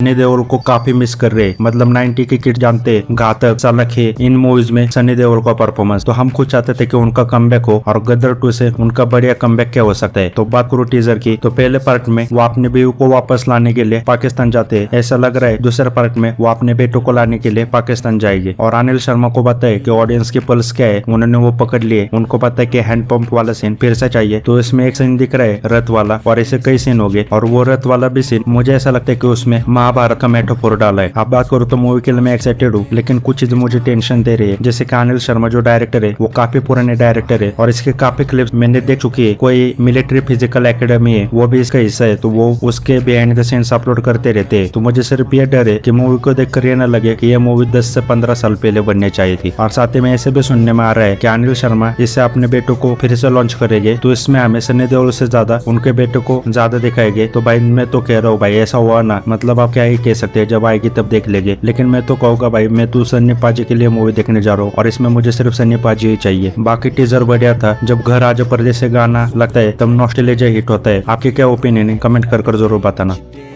सनी देओल को काफी मिस कर रहे, मतलब 90 की किट जानते, घातक, सलखे, इन मूवीज में सनी देओल का परफॉर्मेंस। तो हम खुद चाहते थे कि उनका कमबैक हो और गदर 2 से उनका बढ़िया कमबैक क्या हो सकता है। तो बात करूं टीजर की, तो पहले पार्ट में वो अपने बेटू को वापस लाने के लिए पाकिस्तान जाते हैं, ऐसा लग रहा है दूसरे पार्ट में वो अपने बेटू को लाने के लिए पाकिस्तान जाएगी। और अनिल शर्मा को पता है कि ऑडियंस की पल्स क्या है, उन्होंने वो पकड़ लिए। उनको पता है कि हैंड पंप वाला सीन फिर से चाहिए, तो इसमें एक सीन दिख रहा है रथ वाला, और ऐसे कई सीन हो गए। और वो रथ वाला भी सीन मुझे ऐसा लगता है कि उसमें महाभारत का मेटाफोर डाला है। अब बात करूँ तो मूवी के लिए मैं एक्साइटेड हूँ, लेकिन कुछ चीज मुझे टेंशन दे रही है। जैसे कि अनिल शर्मा जो डायरेक्टर है वो काफी पुराने डायरेक्टर है और इसके काफी क्लिप्स मैंने देख चुकी है। कोई मिलिट्री फिजिकल एकेडमी है वो भी इसका हिस्सा है, तो वो उसके बिहाइंड द सीन्स अपलोड करते रहते हैं। तो मुझे सिर्फ ये डर है कि मूवी को देखकर ये न लगे कि ये मूवी 10 से 15 साल पहले बननी चाहिए थी। और साथ ही में ऐसे भी सुनने में आ रहा है कि अनिल शर्मा इससे अपने बेटों को फिर से लॉन्च करेंगे, तो इसमें हमें सनी देओल से ज्यादा उनके बेटों को ज्यादा दिखाएंगे। तो भाई मैं तो कह रहा हूँ भाई ऐसा हुआ ना, मतलब आप क्या ही कह सकते हैं, जब आएगी तब देख लेंगे। लेकिन मैं तो कहूँगा भाई मैं तो सन्नी पाजी के लिए मूवी देखने जा रहा हूँ और इसमें मुझे सिर्फ सन्नी पाजी ही चाहिए। बाकी टीजर बढ़िया था, जब घर आजा परदेस से गाना लगता है तब नॉस्टैल्जिया हिट होता है। आपके क्या ओपिनियन है, कमेंट कर जरूर बताना।